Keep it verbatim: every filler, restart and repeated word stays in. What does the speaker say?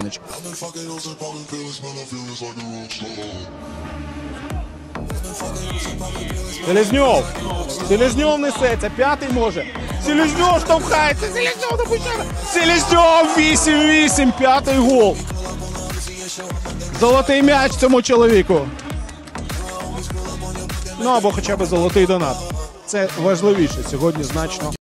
Селянич. Селезньов. Селезньов несеться. П'ятий може. Селезньов штовхається. Селезньов допущає. Селезньов вісім вісім. П'ятий гол. Золотий м'яч цьому чоловіку. Ну або хоча б золотий донат. Це важливіше сьогодні значно.